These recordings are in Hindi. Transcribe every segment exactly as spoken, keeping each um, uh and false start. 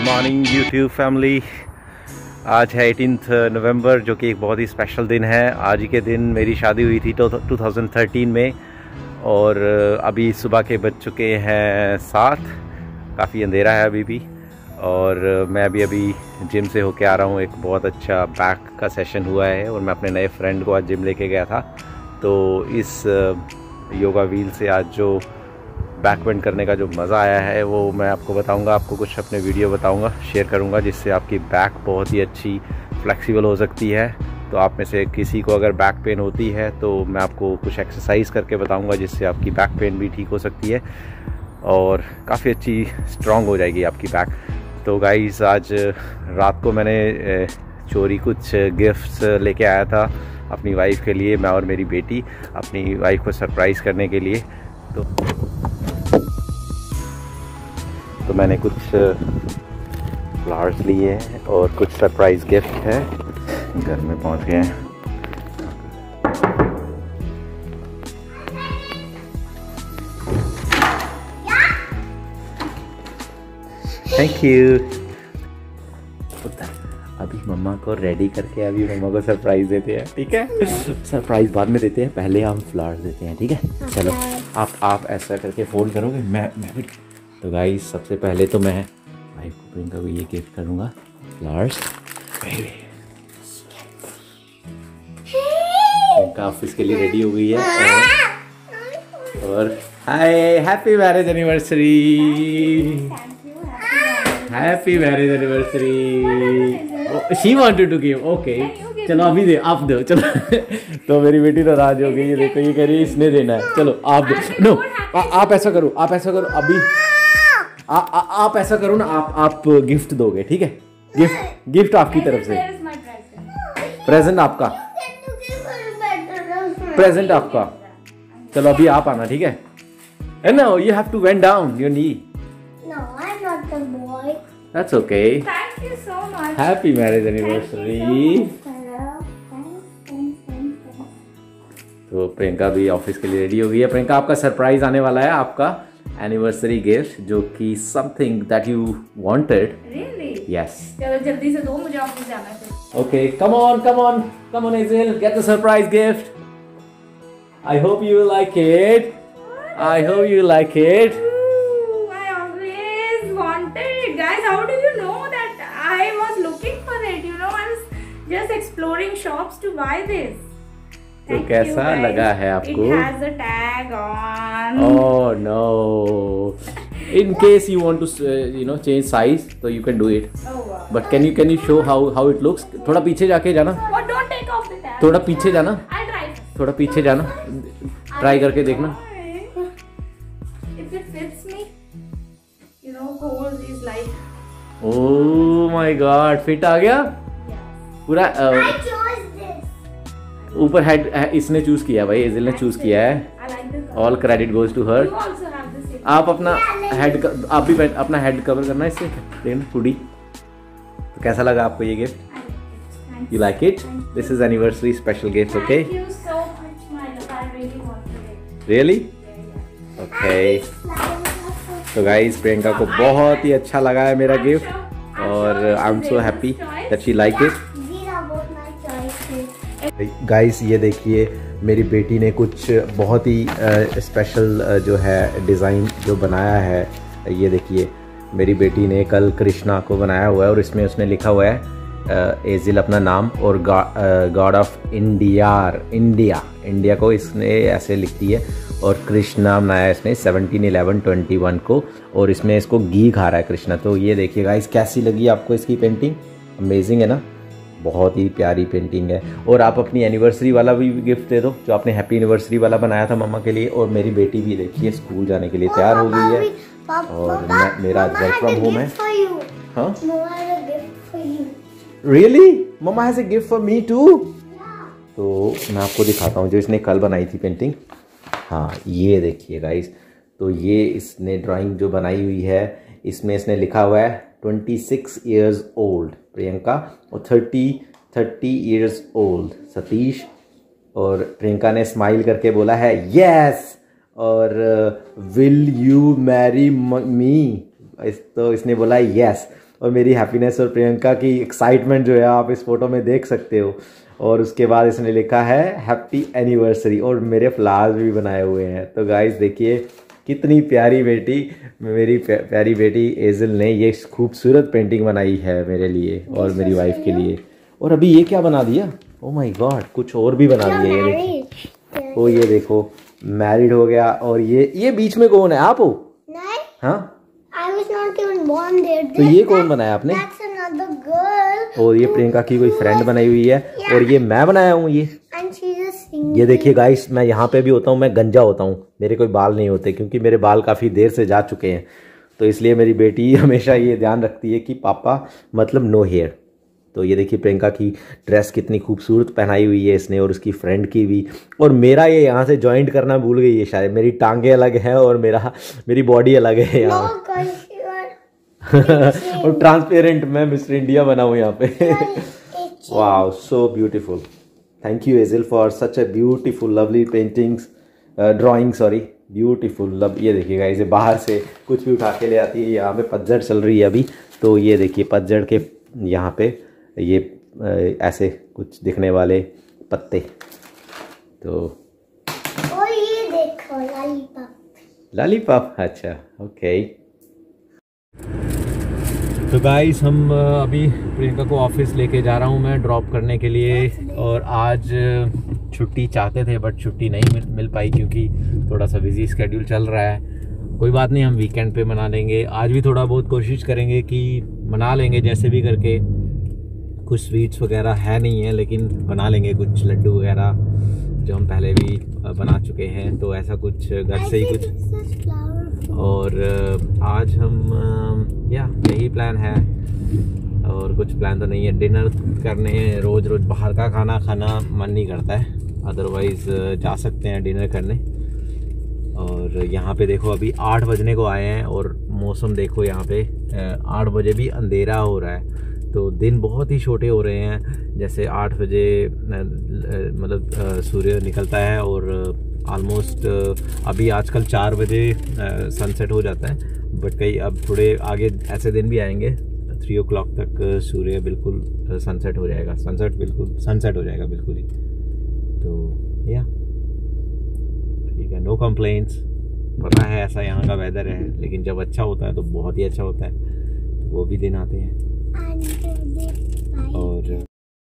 Morning YouTube family. आज है अठारह नवंबर, जो कि एक बहुत ही स्पेशल दिन है। आज ही के दिन मेरी शादी हुई थी तो दो हज़ार तेरह में, और अभी सुबह के बज चुके हैं सात। काफ़ी अंधेरा है अभी भी, और मैं अभी अभी जिम से होके आ रहा हूँ। एक बहुत अच्छा बैक का सेशन हुआ है और मैं अपने नए फ्रेंड को आज जिम लेके गया था। तो इस योगा व्हील से आज जो बैक बेंड करने का जो मज़ा आया है वो मैं आपको बताऊंगा। आपको कुछ अपने वीडियो बताऊंगा, शेयर करूंगा, जिससे आपकी बैक बहुत ही अच्छी फ्लेक्सिबल हो सकती है। तो आप में से किसी को अगर बैक पेन होती है तो मैं आपको कुछ एक्सरसाइज करके बताऊंगा, जिससे आपकी बैक पेन भी ठीक हो सकती है और काफ़ी अच्छी स्ट्रॉन्ग हो जाएगी आपकी बैक। तो गाइस, आज रात को मैंने चोरी कुछ गिफ्ट्स लेके आया था अपनी वाइफ के लिए, मैं और मेरी बेटी, अपनी वाइफ को सरप्राइज़ करने के लिए। तो तो मैंने कुछ फ्लावर्स लिए हैं और कुछ सरप्राइज़ गिफ्ट है। घर में पहुंच गए हैं। Thank you. अभी मम्मा को रेडी करके अभी मम्मा को सरप्राइज देते हैं, ठीक है? सरप्राइज बाद में देते हैं, पहले हम फ्लावर्स देते हैं, ठीक है? चलो आप आप ऐसा करके फोल्ड करोगे, मैं मैं भी। तो गाइस, सबसे पहले तो मैं भाई को प्रियंका को ये गिफ्ट करूँगा, फ्लावर्स। प्रियंका ऑफिस के लिए रेडी हो गई है। और, और hi, happy marriage anniversary, happy marriage anniversary. She wanted to give, okay चलो अभी दे, आप दो, चलो। तो मेरी बेटी तो नाराज हो गई है, देखो ये कह रही है इसने देना है। चलो आप दो। नो, आप ऐसा करो, आप ऐसा करो अभी, आ, आ, आप ऐसा करो ना, आप आप गिफ्ट दोगे, ठीक है? गिफ्ट गिफ्ट आपकी तरफ से, प्रेजेंट आपका, प्रेजेंट आपका। चलो अभी आप आना, ठीक है? And now you have to went down your knee. No, I'm not the boy. That's okay. Thank you so much. Happy marriage anniversary. तो प्रियंका भी ऑफिस के लिए रेडी हो गई है। प्रियंका, आपका सरप्राइज आने वाला है, आपका एनिवर्सरी गिफ्ट, जो कि something that you wanted. Really? Yes. चलो जल्दी से दो, मुझे ऑफिस जाना है। Okay, come on, come on, come on, Hazel, get the surprise gift. I hope you like it. I hope you like it. Guys, how do you know that I was looking for it? You know, I was just exploring shops to buy this. तो कैसा लगा है आपको? It has a tag on. Oh no! In case you want to, uh, you know, change size, so you can do it. Oh wow! But can you can you show how how it looks? थोड़ा पीछे जाके जाना. Oh, don't take off the tag. थोड़ा पीछे जाना. I'll try. थोड़ा पीछे जाना. Try करके देखना. If it fits me, you know, gold is like. Oh my God! Fit आ गया? पूरा ऊपर हेड इसने चूज किया भाई, एजिल ने चूज किया है। All credit goes to her. आप अपना हेड, आप भी अपना हेड कवर करना इससे, देखना हुडी। तो कैसा लगा आपको ये gift? You like it? This is anniversary special gift, okay? Really? Okay. तो गाइस, प्रियंका को बहुत ही अच्छा लगा है मेरा गिफ्ट, और I am so happy that she like it. Guys, ये देखिए, मेरी बेटी ने कुछ बहुत ही स्पेशल जो है डिज़ाइन जो बनाया है। ये देखिए, मेरी बेटी ने कल कृष्णा को बनाया हुआ है, और इसमें उसने लिखा हुआ है एजिल अपना नाम, और god of India, India India को इसने ऐसे लिखती है, और कृष्णा बनाया इसने सेवनटीन इलेवन ट्वेंटी वन को, और इसमें इसको घी खा रहा है कृष्णा। तो ये देखिए गाइस, कैसी लगी आपको इसकी पेंटिंग? अमेजिंग है ना? बहुत ही प्यारी पेंटिंग है। और आप अपनी एनिवर्सरी वाला भी गिफ्ट दे दो, जो आपने हैप्पी एनिवर्सरी वाला बनाया था मम्मा के लिए। और मेरी बेटी भी देखिए स्कूल जाने के लिए तैयार हो गई है, और मैं, मेरा आज वर्क फ्रॉम होम है। हाँ, really? Mama has a gift for me too. तो मैं आपको दिखाता हूँ जो इसने कल बनाई थी पेंटिंग। हाँ, ये देखिए गाइस, तो ये इसने ड्राइंग जो बनाई हुई है, इसमें इसने लिखा हुआ है twenty six years old Priyanka, और thirty thirty years old Satish. और प्रियंका ने स्माइल करके बोला है यस, और विल यू मैरी मी, तो इसने बोला यस। और मेरी हैप्पीनेस और प्रियंका की एक्साइटमेंट जो है आप इस फोटो में देख सकते हो। और उसके बाद इसने लिखा है हैप्पी एनिवर्सरी और मेरे फ्लावर्स भी बनाए हुए हैं। तो गाइस देखिए कितनी प्यारी बेटी, मेरी प्यारी बेटी एजल ने ये खूबसूरत पेंटिंग बनाई है मेरे लिए और मेरी वाइफ के लिए। और अभी ये क्या बना दिया, ओ माय गॉड, कुछ और भी बना दिया। ये देखिए, ओ ये देखो मैरिड हो गया। और ये ये बीच में कौन है, आप हो? नहीं। हाँ I was not even born there. तो ये कौन बनाया आपने? That's another girl. और ये प्रियंका की कोई फ्रेंड बनाई हुई है। yeah. और ये मैं बनाया हूँ ये। And she's a singer. ये देखिए गाइस, मैं यहाँ पे भी होता हूँ, मैं गंजा होता हूँ, मेरे कोई बाल नहीं होते क्योंकि मेरे बाल काफ़ी देर से जा चुके हैं। तो इसलिए मेरी बेटी हमेशा ये ध्यान रखती है कि पापा मतलब नो हेयर। तो ये देखिए प्रियंका की ड्रेस कितनी खूबसूरत पहनाई हुई है इसने और उसकी फ्रेंड की भी। और मेरा ये यहाँ से जॉइंट करना भूल गई है शायद, मेरी टांगे अलग है और मेरा मेरी बॉडी अलग है यहाँ। और ट्रांसपेरेंट मैं मिस्टर इंडिया बना हूँ यहाँ पे। Wow so beautiful, thank you Agil for such a beautiful lovely paintings drawing sorry beautiful love. ये देखिएगा इसे बाहर से कुछ भी उठा के ले आती है। यहाँ पे पतझड़ चल रही है अभी, तो ये देखिए पतझड़ के यहाँ पे ये ऐसे कुछ दिखने वाले पत्ते। तो और ये देखो लॉलीपॉप। लॉलीपॉप, अच्छा ओके। तो गाइस हम अभी प्रियंका को ऑफिस लेके जा रहा हूँ मैं ड्रॉप करने के लिए। और आज छुट्टी चाहते थे बट छुट्टी नहीं मिल, मिल पाई क्योंकि थोड़ा सा बिजी स्केड्यूल चल रहा है। कोई बात नहीं, हम वीकेंड पे मना लेंगे। आज भी थोड़ा बहुत कोशिश करेंगे कि मना लेंगे जैसे भी करके। कुछ स्वीट्स वगैरह है नहीं है लेकिन बना लेंगे, कुछ लड्डू वगैरह जो हम पहले भी बना चुके हैं, तो ऐसा कुछ घर से ही कुछ। और आज हम या यही प्लान है और कुछ प्लान तो नहीं है। डिनर करने रोज़ रोज़ बाहर का खाना खाना मन नहीं करता है, अदरवाइज़ जा सकते हैं डिनर करने। और यहाँ पे देखो अभी आठ बजने को आए हैं और मौसम देखो यहाँ पे आठ बजे भी अंधेरा हो रहा है। तो दिन बहुत ही छोटे हो रहे हैं, जैसे आठ बजे मतलब सूर्य निकलता है और ऑलमोस्ट अभी आजकल चार बजे सनसेट हो जाता है। बट कई अब थोड़े आगे ऐसे दिन भी आएंगे थ्री ओ क्लॉक तक सूर्य बिल्कुल सनसेट हो जाएगा, सनसेट बिल्कुल सनसेट हो जाएगा बिल्कुल ही। तो या ठीक है, नो कंप्लेंट्स। पता है ऐसा यहाँ का वेदर है, लेकिन जब अच्छा होता है तो बहुत ही अच्छा होता है, तो वो भी दिन आते हैं। और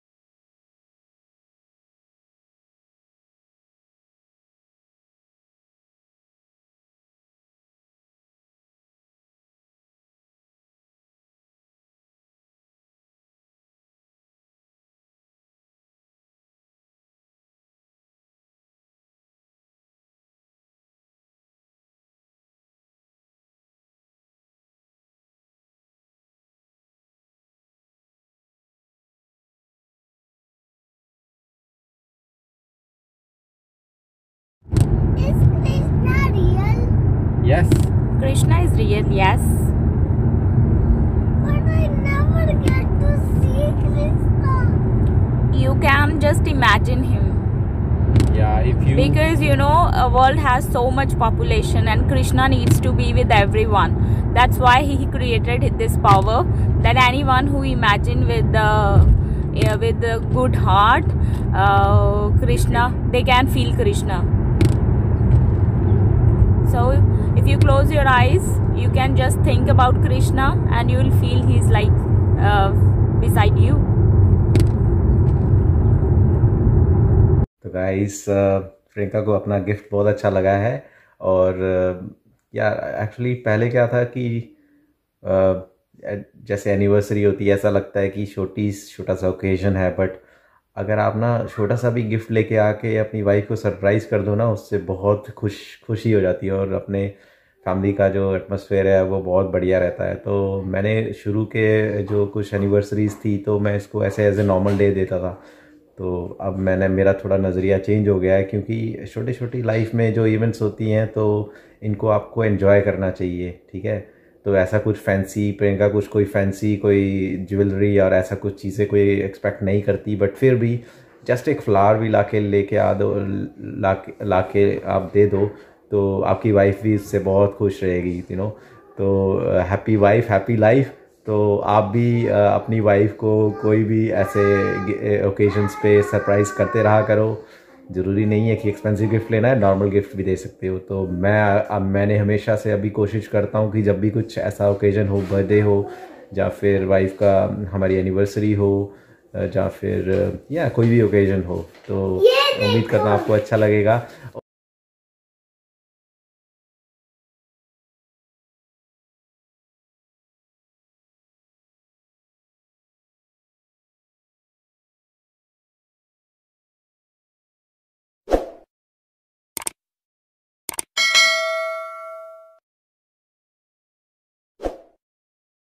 yes, Krishna is real, yes. But I never get to see Krishna. You can just imagine him. Yeah, if you because you know a world has so much population and Krishna needs to be with everyone. That's why he created this power that anyone who imagine with the uh, with the good heart uh, Krishna, they can feel Krishna. So if you close your eyes, you can just think about Krishna and you will feel he's like uh, beside you. तो गाइस प्रियंका को अपना गिफ्ट बहुत अच्छा लगा है। और यार एक्चुअली पहले क्या था कि uh, जैसे एनिवर्सरी होती है ऐसा लगता है कि छोटी छोटा सा ओकेजन है, बट अगर आप ना छोटा सा भी गिफ्ट लेके आके अपनी वाइफ को सरप्राइज़ कर दो ना, उससे बहुत खुश खुशी हो जाती है और अपने फैमिली का जो एटमॉस्फेयर है वो बहुत बढ़िया रहता है। तो मैंने शुरू के जो कुछ एनिवर्सरीज़ थी तो मैं इसको ऐसे एज ए नॉर्मल डे देता था। तो अब मैंने मेरा थोड़ा नज़रिया चेंज हो गया है, क्योंकि छोटी छोटी लाइफ में जो इवेंट्स होती हैं तो इनको आपको एंजॉय करना चाहिए, ठीक है। तो ऐसा कुछ फैंसी प्रियंका कुछ कोई फैंसी कोई ज्वेलरी और ऐसा कुछ चीज़ें कोई एक्सपेक्ट नहीं करती, बट फिर भी जस्ट एक फ्लावर भी ला के लेके आ दो ला के ला के आप दे दो तो आपकी वाइफ भी इससे बहुत खुश रहेगी, यू नो। तो हैप्पी वाइफ हैप्पी लाइफ। तो आप भी अपनी वाइफ को कोई भी ऐसे ओकेजन्स पे सरप्राइज़ करते रहा करो। ज़रूरी नहीं है कि एक्सपेंसिव गिफ्ट लेना है, नॉर्मल गिफ्ट भी दे सकते हो। तो मैं अब मैंने हमेशा से अभी कोशिश करता हूँ कि जब भी कुछ ऐसा ओकेजन हो, बर्थडे हो या फिर वाइफ का हमारी एनिवर्सरी हो या फिर या कोई भी ओकेजन हो, तो उम्मीद करना आपको अच्छा लगेगा।